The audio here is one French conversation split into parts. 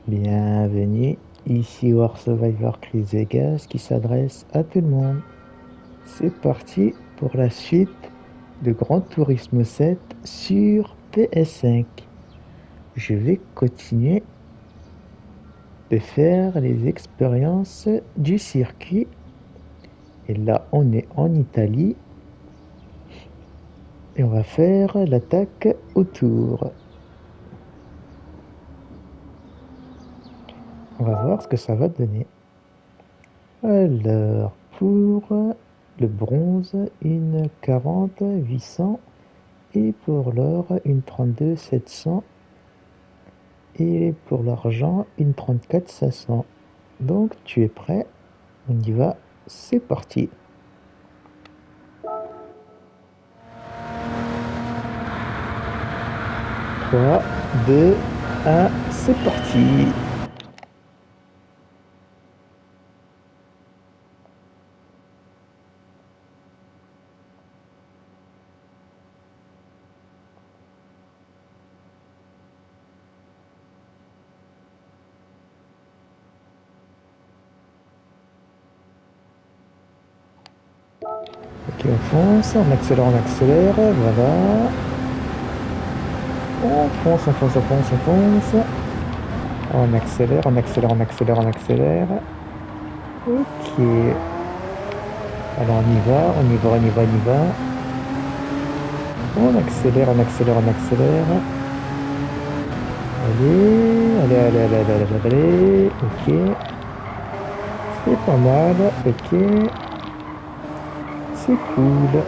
Bienvenue, ici War Survivor Chris Vegas qui s'adresse à tout le monde. C'est parti pour la suite de Gran Turismo 7 sur PS5. Je vais continuer de faire les expériences du circuit. Et là, on est en Italie. Et on va faire l'attaque autour. On va voir ce que ça va donner. Alors, pour le bronze, une 40 800 et pour l'or, une 32 700 et pour l'argent, une 34 500. Donc, tu es prêt? On y va, c'est parti. 3, 2, 1, c'est parti. Ok, on fonce, on accélère, voilà. On fonce, on fonce, on fonce, on fonce. On accélère, on accélère, on accélère, on accélère. Ok. Alors on y va, on y va, on y va, on y va. On accélère, on accélère, on accélère. Allez, allez, allez, allez, allez, allez, allez. Ok. C'est pas mal, ok. C'est cool.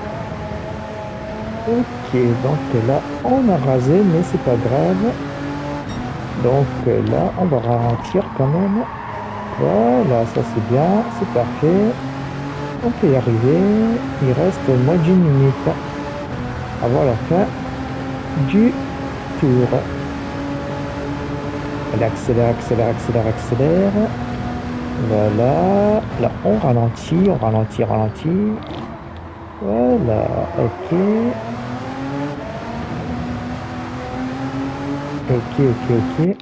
Ok, donc là, on a rasé, mais c'est pas grave. Donc là, on va ralentir quand même. Voilà, ça c'est bien, c'est parfait. On peut y arriver. Il reste moins d'une minute avant la fin du tour. Allez, accélère, accélère, accélère, accélère. Voilà. Là, on ralentit, on ralentit, ralentit. Voilà, ok. Ok, ok, ok.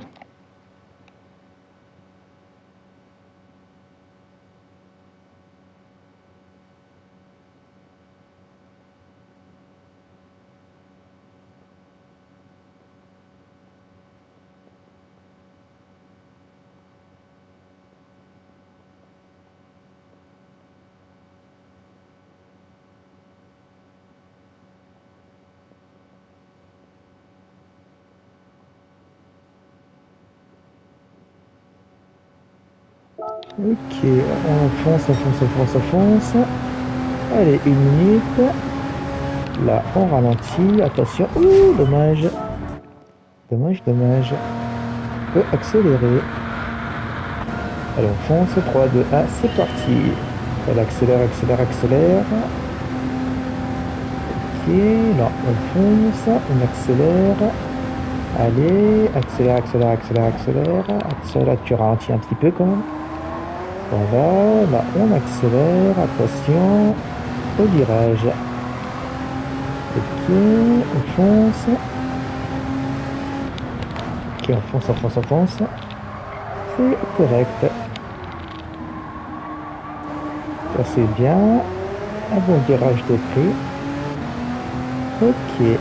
Ok, on fonce, on fonce, on fonce, on fonce. Allez, une minute. Là, on ralentit. Attention. Ouh, dommage. Dommage, dommage. On peut accélérer. Allez, on fonce. 3, 2, 1, c'est parti. Elle accélère, accélère, accélère. Ok, là, on fonce. On accélère. Allez, accélère, accélère, accélère, accélère. Accélère, tu ralentis un petit peu quand même. Voilà, là, on accélère. Attention au virage. Ok, on fonce. Ok, on fonce, on fonce, on fonce. C'est correct. Ça c'est bien. Un bon virage de prix. Ok.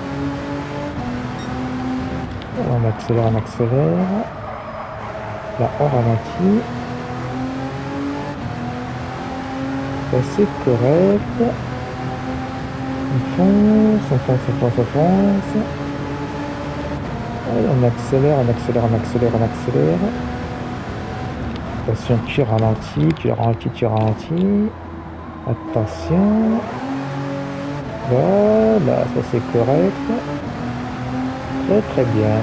On accélère, on accélère. Là, on ralentit. Ça c'est correct. On fonce, on fonce, on fonce, on fonce. Allez, on accélère, on accélère, on accélère, on accélère. Attention, tu ralentis, tu ralentis, tu ralentis. Attention. Voilà, ça c'est correct. Très très bien.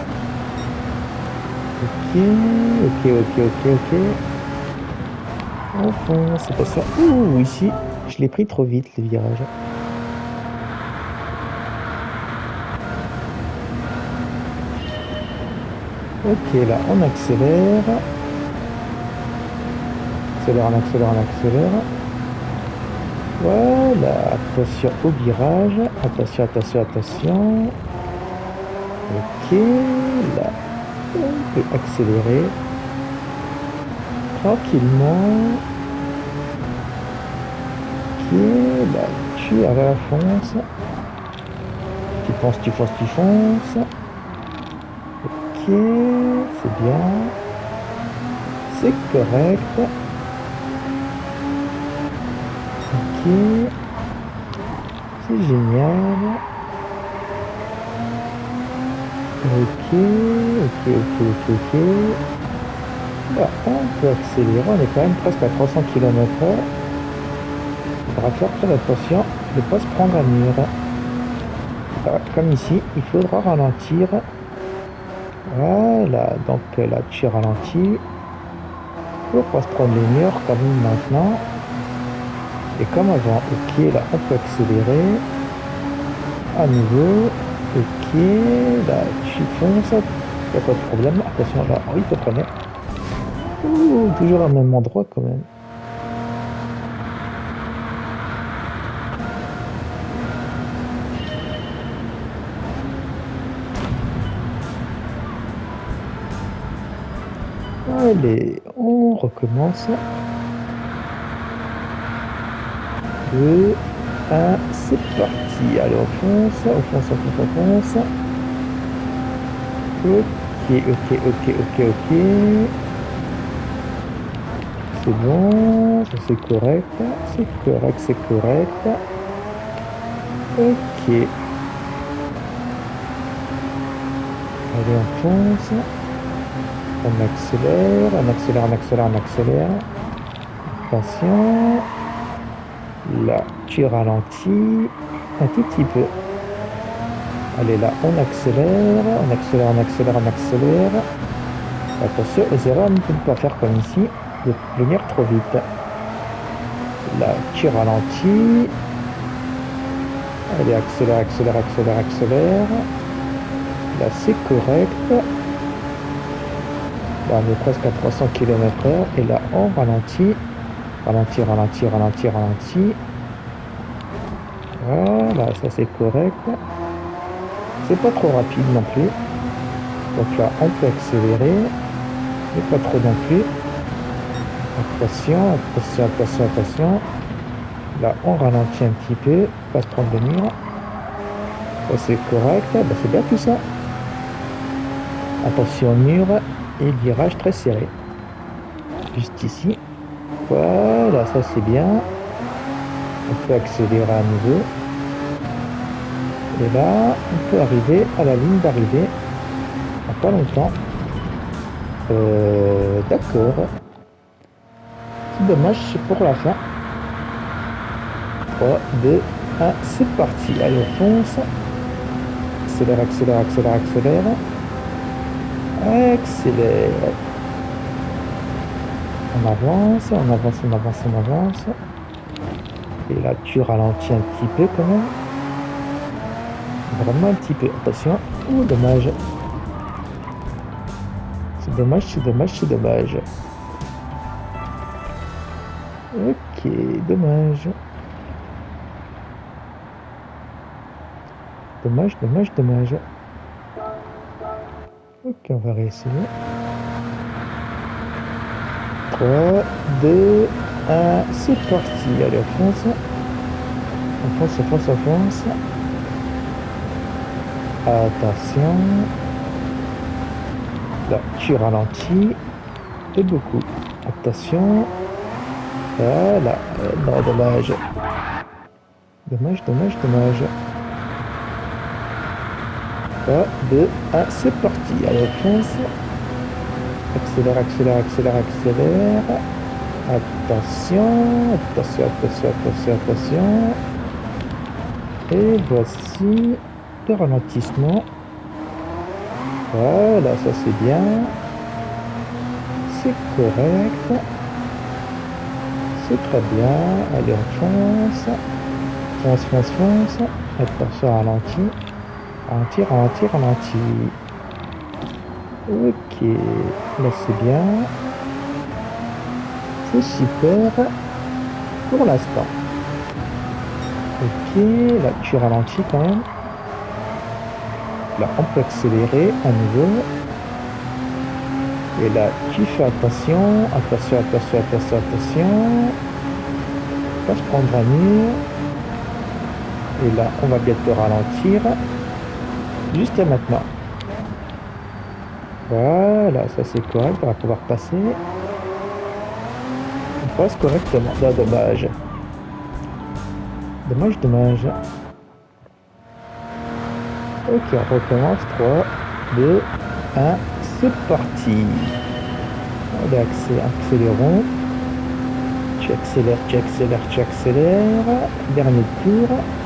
Ok, ok, ok, ok, ok. On fonce, attention. Ouh, ici, je l'ai pris trop vite, le virage. Ok, là, on accélère. Accélère, on accélère, on accélère. Voilà, attention au virage. Attention, attention, attention. Ok, là. On peut accélérer tranquillement. Ok, là tu arrives à fonce. Tu fonces, tu fonces, tu fonces. Ok, c'est bien. C'est correct. Ok. C'est génial. Ok, ok, ok, ok, ok. Là, on peut accélérer, on est quand même presque à 300 km/h. Il faudra faire très attention de ne pas se prendre un mur. Là, comme ici, il faudra ralentir. Voilà, donc là tu ralentis pour pas se prendre les murs comme maintenant. Et comme avant, ok, là on peut accélérer. À nouveau, ok, là tu fonces, il n'y a pas de problème. Attention là, oui, il faut freiner. Ouh, toujours au même endroit quand même. Allez, on recommence. 2, 1, c'est parti. Allez, on fonce, on fonce, on fonce, on fonce. Ok, ok, ok, ok, ok. C'est bon, ça c'est correct. C'est correct, c'est correct. Ok. Allez, on fonce. On accélère, on accélère, on accélère, on accélère. Attention. Là, tu ralentis un tout petit peu. Allez, là, on accélère, on accélère, on accélère, on accélère. Attention aux erreurs, ne pas faire comme ici, de venir trop vite. Là, tu ralentis. Allez, accélère, accélère, accélère, accélère. Là, c'est correct. Là, on est presque à 300 km/h. Et là, on ralentit. Ralentit, ralentit, ralentit, ralentit. Voilà, ça c'est correct. C'est pas trop rapide non plus. Donc là, on peut accélérer. Mais pas trop non plus. Attention, attention, attention, attention. Là, on ralentit un petit peu. Pas se prendre le mur. Ça c'est correct. Bah, c'est bien tout ça. Attention au mur et virage très serré. Juste ici. Voilà, ça c'est bien. On peut accélérer à nouveau. Et là, on peut arriver à la ligne d'arrivée. En pas longtemps. D'accord. C'est dommage, c'est pour la fin. 3, 2, 1, c'est parti. Allez, on fonce. Accélère, accélère, accélère, accélère. Accélère. On avance, on avance, on avance, on avance. Et là, tu ralentis un petit peu quand même. Vraiment un petit peu. Attention. Oh, dommage. C'est dommage, c'est dommage, c'est dommage. Ok, dommage. Dommage, dommage, dommage. Ok, on va réessayer. 3, 2, 1, c'est parti. Allez, on fonce. On fonce, on fonce, on fonce. Attention. Là, tu ralentis. Et beaucoup. Attention. Voilà. Non, dommage. Dommage, dommage, dommage. 3, 2, 1, c'est parti. Allez, on fonce. Accélère, accélère, accélère, accélère. Attention, attention, attention, attention, attention. Et voici le ralentissement. Voilà, ça c'est bien. C'est correct. C'est très bien. Allez, on fonce. Fonce, fonce, fonce. Attention, ralentir. Ralentir, ralentir, ralentir. Ok, là c'est bien. C'est super pour l'instant. Ok, là tu ralentis quand même. Là on peut accélérer à nouveau. Et là, tu fais attention, attention, attention, attention, attention. Pas se prendre un mur. Et là, on va bientôt ralentir. Jusqu'à maintenant. Voilà, ça c'est correct, on va pouvoir passer. On passe correctement. Non, dommage. Dommage, dommage. Ok, on recommence. 3, 2, 1, c'est parti. Allez, accélérons. Tu accélères, tu accélères, tu accélères. Dernier tour.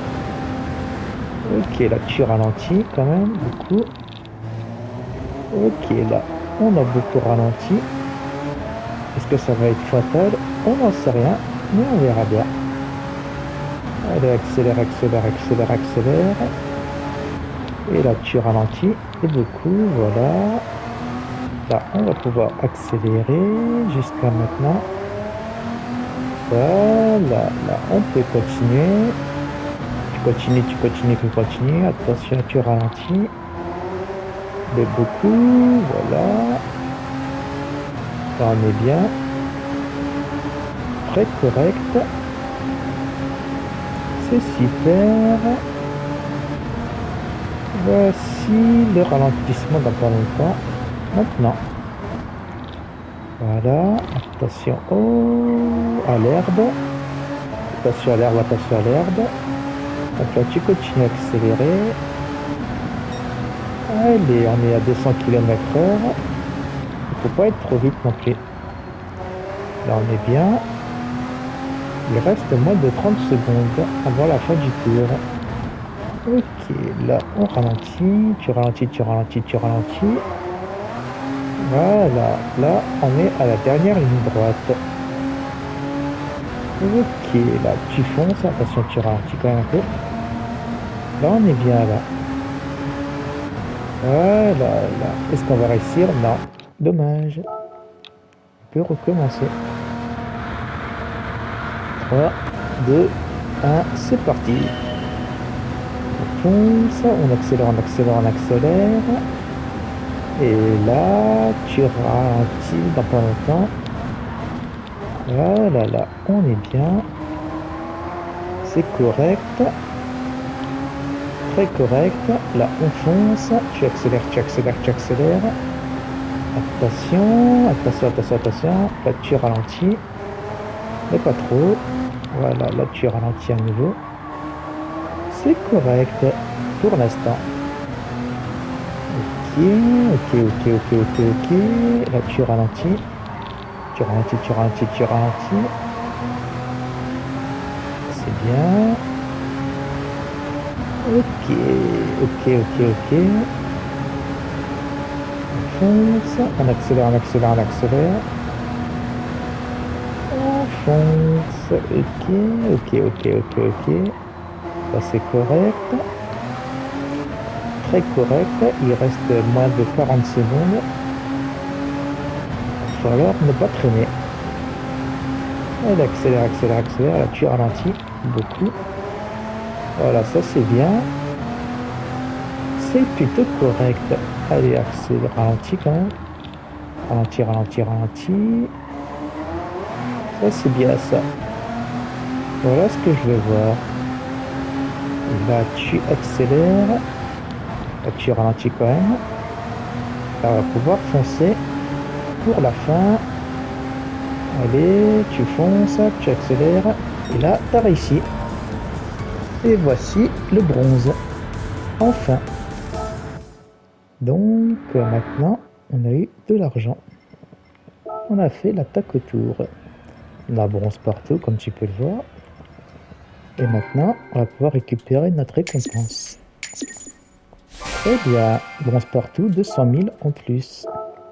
Ok, là tu ralentis quand même, beaucoup. Ok, là on a beaucoup ralenti. Est-ce que ça va être fatal? On n'en sait rien, mais on verra bien. Allez, accélère, accélère, accélère, accélère. Et là tu ralentis, et beaucoup, voilà. Là on va pouvoir accélérer jusqu'à maintenant. Voilà, là on peut continuer. Tu continues, tu continues, tu continues. Attention, tu ralentis. De beaucoup, voilà. Là on est bien. Très correct. C'est super. Voici le ralentissement dans pas longtemps. Maintenant. Voilà. Attention à l'herbe. Attention à l'herbe, attention à l'herbe. Donc là tu continues à accélérer. Allez, on est à 200 km/h. Il faut pas être trop vite non plus. Là on est bien. Il reste moins de 30 secondes avant la fin du tour. Ok, là on ralentit, tu ralentis, tu ralentis, tu ralentis. Voilà, là on est à la dernière ligne droite. Ok, là tu fonces, attention tu ralentis quand même un peu. Là on est bien là. Voilà, là. Est-ce qu'on va réussir? Non. Dommage. On peut recommencer. 3, 2, 1, c'est parti. On fonce, on accélère, on accélère, on accélère. Et là, tu ralentis dans pas longtemps. Voilà, là, on est bien. C'est correct. Très correct. Là, on fonce. Tu accélères, tu accélères, tu accélères. Attention, attention, attention, attention. Là, tu ralentis. Mais pas trop. Voilà, là, tu ralentis à nouveau. C'est correct pour l'instant. Ok, ok, ok, ok, ok, ok. Là, tu ralentis. Tu ralentis, tu ralentis, tu ralentis. C'est bien. Ok, ok, ok, ok. On fonce. On accélère, on accélère, on accélère. On fonce. Ok, ok, ok, ok, ok. Ça, c'est correct. Très correct. Il reste moins de 40 secondes. Il va falloir ne pas traîner. Elle accélère, accélère, accélère. Là, tu ralentis beaucoup. Voilà, ça c'est bien. C'est plutôt correct. Allez, accélère, ralentis quand même. Ralentis, ralentis, ralentis. Ça c'est bien ça. Voilà ce que je veux voir. Là, tu accélères. Là, tu ralentis quand même. Là, on va pouvoir foncer pour la fin. Allez, tu fonces, tu accélères. Et là, tu as réussi. Et voici le bronze. Enfin. Donc, maintenant, on a eu de l'argent. On a fait l'attaque autour. On a bronze partout, comme tu peux le voir. Et maintenant, on va pouvoir récupérer notre récompense. Très bien. Bronze partout, 200 000 en plus.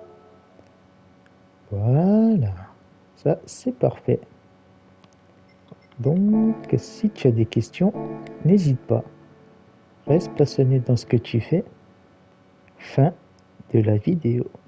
Voilà. Ça, c'est parfait. Donc, si tu as des questions, n'hésite pas. Reste passionné dans ce que tu fais. Fin de la vidéo.